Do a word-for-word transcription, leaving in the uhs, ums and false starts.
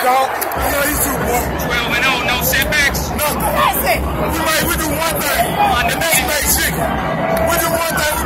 dog. I know he's too boy. twelve and oh, no setbacks? Nothing. We might, we do one thing. The next night chicken. We do one thing.